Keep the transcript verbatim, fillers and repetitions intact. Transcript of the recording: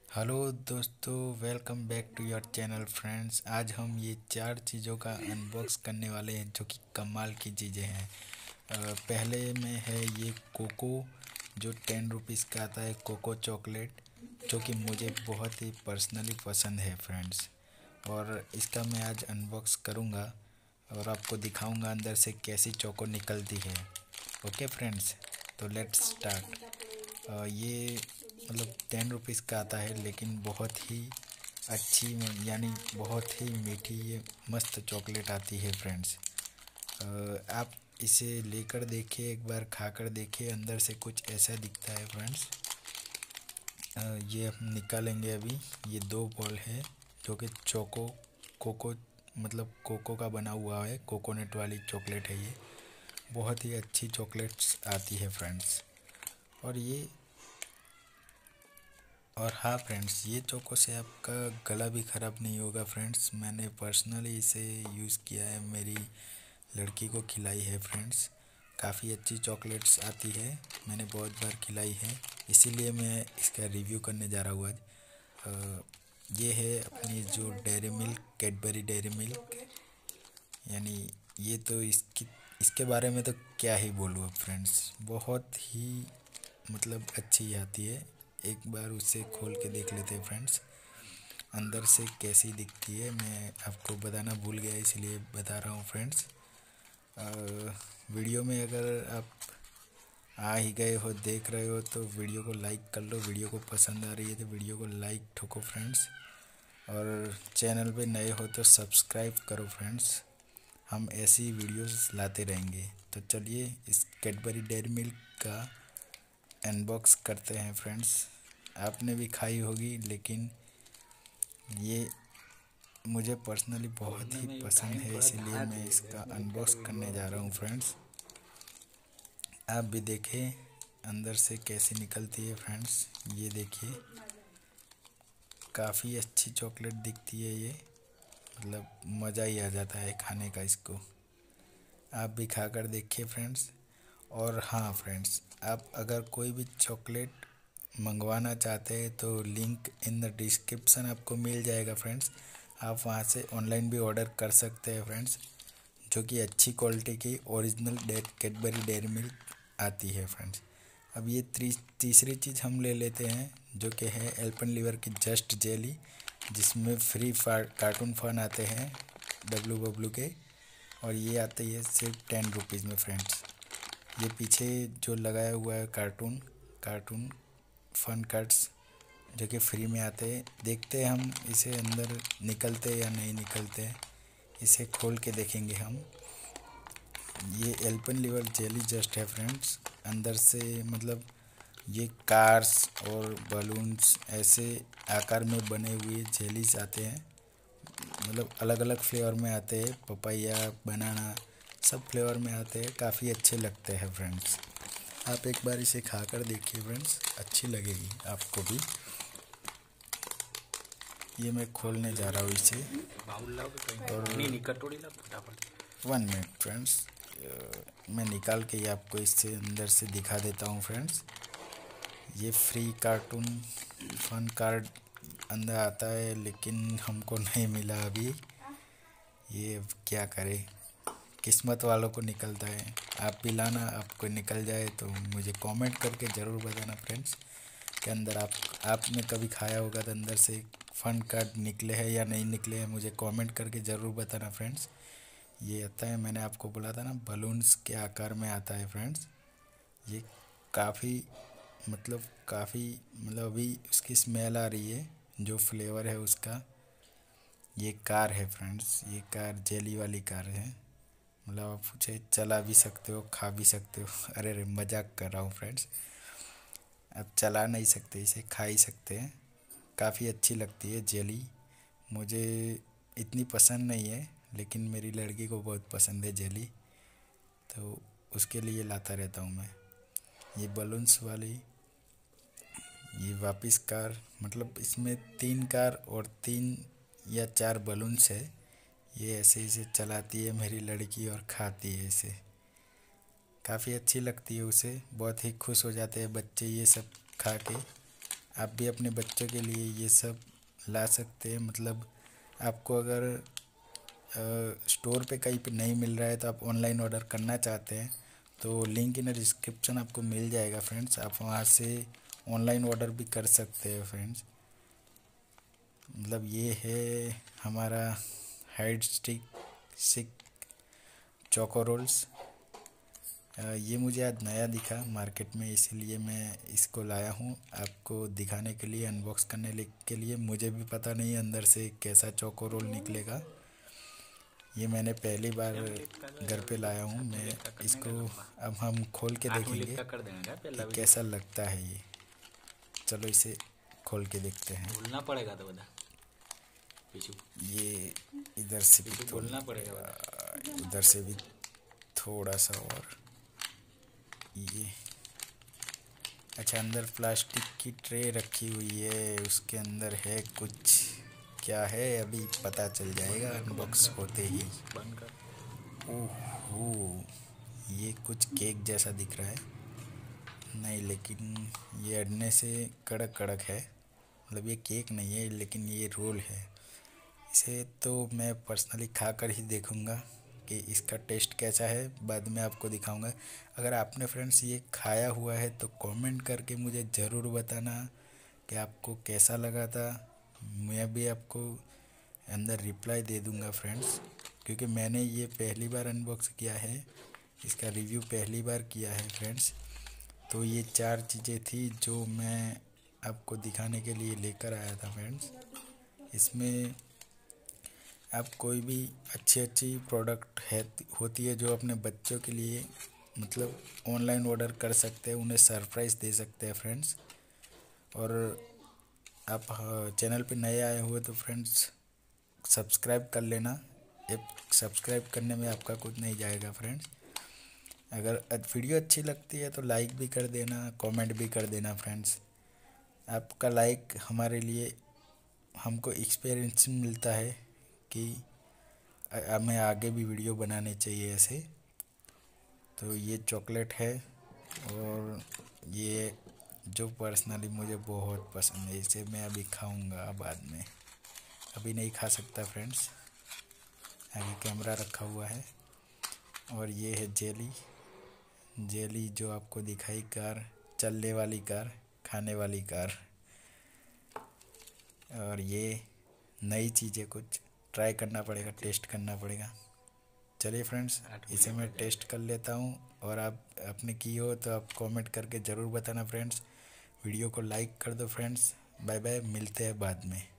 Hello दोस्तों, welcome back to your channel friends. आज हम ये चार चीज़ों का अनबॉक्स करने वाले हैं जो कि कमाल की चीज़ें हैं। अ, पहले में है ये कोको, जो टेन रुपीज़ का आता है, कोको चॉकलेट, जो कि मुझे बहुत ही पर्सनली पसंद है फ्रेंड्स। और इसका मैं आज अनबॉक्स करूँगा और आपको दिखाऊंगा अंदर से कैसी चोको निकलती है। ओके फ्रेंड्स, तो लेट्स स्टार्ट। ये मतलब टेन रुपीज़ का आता है, लेकिन बहुत ही अच्छी यानी बहुत ही मीठी ये मस्त चॉकलेट आती है फ्रेंड्स। अ, आप इसे लेकर देखिए, एक बार खाकर देखिए, अंदर से कुछ ऐसा दिखता है फ्रेंड्स। अ, ये हम निकालेंगे अभी। ये दो बॉल है जो कि चोको कोको मतलब कोको का बना हुआ है, कोकोनट वाली चॉकलेट है ये। बहुत ही अच्छी चॉकलेट्स आती है फ्रेंड्स। और ये और हाँ फ्रेंड्स, ये चोको से आपका गला भी ख़राब नहीं होगा फ्रेंड्स। मैंने पर्सनली इसे यूज़ किया है, मेरी लड़की को खिलाई है फ्रेंड्स। काफ़ी अच्छी चॉकलेट्स आती है, मैंने बहुत बार खिलाई है, इसीलिए मैं इसका रिव्यू करने जा रहा हूँ आज। अ, ये है अपनी जो Dairy Milk, Cadbury Dairy Milk, यानी ये तो इसकी इसके बारे में तो क्या ही बोलूँ अब फ्रेंड्स। बहुत ही मतलब अच्छी आती है। एक बार उसे खोल के देख लेते हैं फ्रेंड्स, अंदर से कैसी दिखती है। मैं आपको बताना भूल गया, इसलिए बता रहा हूँ फ्रेंड्स। अ, वीडियो में अगर आप आ ही गए हो, देख रहे हो, तो वीडियो को लाइक कर लो। वीडियो को पसंद आ रही है तो वीडियो को लाइक ठोको फ्रेंड्स। और चैनल पे नए हो तो सब्सक्राइब करो फ्रेंड्स। हम ऐसी वीडियोस लाते रहेंगे। तो चलिए इस कैडबरी डेयरी मिल्क का अनबॉक्स करते हैं फ्रेंड्स। आपने भी खाई होगी, लेकिन ये मुझे पर्सनली बहुत ही पसंद है, इसीलिए मैं इसका अनबॉक्स करने जा रहा हूँ फ्रेंड्स। आप भी देखें अंदर से कैसी निकलती है फ्रेंड्स। ये देखिए, काफ़ी अच्छी चॉकलेट दिखती है ये, मतलब मज़ा ही आ जाता है खाने का इसको। आप भी खाकर देखिए फ्रेंड्स। और हाँ फ्रेंड्स, आप अगर कोई भी चॉकलेट मंगवाना चाहते हैं तो लिंक इन द डिस्क्रिप्शन आपको मिल जाएगा फ्रेंड्स। आप वहाँ से ऑनलाइन भी ऑर्डर कर सकते हैं फ्रेंड्स, जो कि अच्छी क्वालिटी की original date Cadbury Dairy Milk आती है फ्रेंड्स। अब ये त्री तीसरी चीज़ हम ले लेते हैं, जो कि है एल्पेनलीबे की जस्ट जेली, जिसमें फ्री कार्टून फन आते हैं डब्लू बब्लू के। और ये आते ही है सिर्फ टेन रुपीज़ में फ्रेंड्स। ये पीछे जो लगाया हुआ है कार्टून कार्टून फन कार्ड्स, जो कि फ्री में आते हैं। देखते हैं हम इसे अंदर निकलते या नहीं निकलते, इसे खोल के देखेंगे हम। ये एल्पेनलीबे जेली जस्ट है फ्रेंड्स। अंदर से मतलब ये कार्स और बलून्स ऐसे आकार में बने हुए जेलीज आते हैं, मतलब अलग अलग फ्लेवर में आते हैं, पपाया, बनाना, सब फ्लेवर में आते हैं। काफ़ी अच्छे लगते हैं फ्रेंड्स। आप एक बार इसे खाकर देखिए फ्रेंड्स, अच्छी लगेगी आपको भी। ये मैं खोलने जा रहा हूँ इसे। और वन मिनट फ्रेंड्स, मैं निकाल के ही आपको इससे अंदर से दिखा देता हूँ फ्रेंड्स। ये फ्री कार्टून फन कार्ड अंदर आता है, लेकिन हमको नहीं मिला अभी। ये अब क्या करें, किस्मत वालों को निकलता है। आप भी लाना, आपको निकल जाए तो मुझे कमेंट करके ज़रूर बताना फ्रेंड्स के अंदर आप आपने कभी खाया होगा तो अंदर से फन कार्ड निकले हैं या नहीं निकले हैं, मुझे कमेंट करके ज़रूर बताना फ्रेंड्स। ये आता है, मैंने आपको बोला था ना, बलून्स के आकार में आता है फ्रेंड्स। ये काफ़ी मतलब काफ़ी मतलब अभी उसकी स्मेल आ रही है, जो फ्लेवर है उसका। ये कार है फ्रेंड्स, ये कार जेली वाली कार है। मतलब आप उसे चला भी सकते हो, खा भी सकते हो। अरे अरे मजाक कर रहा हूँ फ्रेंड्स। आप चला नहीं सकते, इसे खा ही सकते हैं। काफ़ी अच्छी लगती है जेली। मुझे इतनी पसंद नहीं है, लेकिन मेरी लड़की को बहुत पसंद है जेली, तो उसके लिए लाता रहता हूँ मैं। ये बलून्स वाली, ये वापस कार, मतलब इसमें तीन कार और तीन या चार बलून्स है। ये ऐसे इसे चलाती है मेरी लड़की और खाती है इसे। काफ़ी अच्छी लगती है उसे, बहुत ही खुश हो जाते हैं बच्चे ये सब खा के। आप भी अपने बच्चों के लिए ये सब ला सकते हैं। मतलब आपको अगर स्टोर पे कहीं पे नहीं मिल रहा है तो आप ऑनलाइन ऑर्डर करना चाहते हैं तो लिंक इन डिस्क्रिप्शन आपको मिल जाएगा फ्रेंड्स। आप वहाँ से ऑनलाइन ऑर्डर भी कर सकते हैं फ्रेंड्स। मतलब ये है हमारा hide stick seek choco rolls. ये मुझे आज नया दिखा मार्केट में, इसीलिए मैं इसको लाया हूँ आपको दिखाने के लिए, अनबॉक्स करने के लिए। मुझे भी पता नहीं अंदर से कैसा चोको रोल निकलेगा। ये मैंने पहली बार घर पे लाया हूँ मैं इसको। अब हम खोल के देखेंगे कि कैसा लगता है ये। चलो इसे खोल के देखते हैं। बोलना पड़ेगा तो बता पीछू। ये इधर से भी बोलना पड़ेगा, उधर से भी थोड़ा सा और। ये अच्छा, अंदर प्लास्टिक की ट्रे रखी हुई है, उसके अंदर है कुछ। क्या है अभी पता चल जाएगा अनबॉक्स होते ही। ओह, ये कुछ केक जैसा दिख रहा है। नहीं, लेकिन ये अड़ने से कड़क कड़क है। मतलब ये केक नहीं है लेकिन ये रोल है। इसे तो मैं पर्सनली खा कर ही देखूँगा कि इसका टेस्ट कैसा है, बाद में आपको दिखाऊंगा। अगर आपने फ्रेंड्स ये खाया हुआ है तो कमेंट करके मुझे ज़रूर बताना कि आपको कैसा लगा था। मैं भी आपको अंदर रिप्लाई दे दूंगा फ्रेंड्स, क्योंकि मैंने ये पहली बार अनबॉक्स किया है, इसका रिव्यू पहली बार किया है फ्रेंड्स। तो ये चार चीज़ें थी जो मैं आपको दिखाने के लिए लेकर आया था फ्रेंड्स। इसमें आप कोई भी अच्छी अच्छी प्रोडक्ट है होती है जो अपने बच्चों के लिए मतलब ऑनलाइन ऑर्डर कर सकते हैं, उन्हें सरप्राइज़ दे सकते हैं फ्रेंड्स। और आप चैनल पे नए आए हुए तो फ्रेंड्स सब्सक्राइब कर लेना। एक सब्सक्राइब करने में आपका कुछ नहीं जाएगा फ्रेंड्स। अगर वीडियो अच्छी लगती है तो लाइक भी कर देना, कमेंट भी कर देना फ्रेंड्स। आपका लाइक हमारे लिए, हमको एक्सपीरियंस मिलता है कि हमें आगे भी वीडियो बनाने चाहिए ऐसे। तो ये चॉकलेट है और ये जो पर्सनली मुझे बहुत पसंद है, इसे मैं अभी खाऊंगा बाद में, अभी नहीं खा सकता फ्रेंड्स। आगे कैमरा रखा हुआ है। और ये है जेली जेली जो आपको दिखाई, कार, चलने वाली कार, खाने वाली कार। और ये नई चीज़ें कुछ ट्राई करना पड़ेगा, टेस्ट करना पड़ेगा। चलिए फ्रेंड्स, इसे मैं टेस्ट कर लेता हूँ और आप अपने की हो तो आप कमेंट करके ज़रूर बताना फ्रेंड्स। वीडियो को लाइक कर दो फ्रेंड्स। बाय बाय, मिलते हैं बाद में।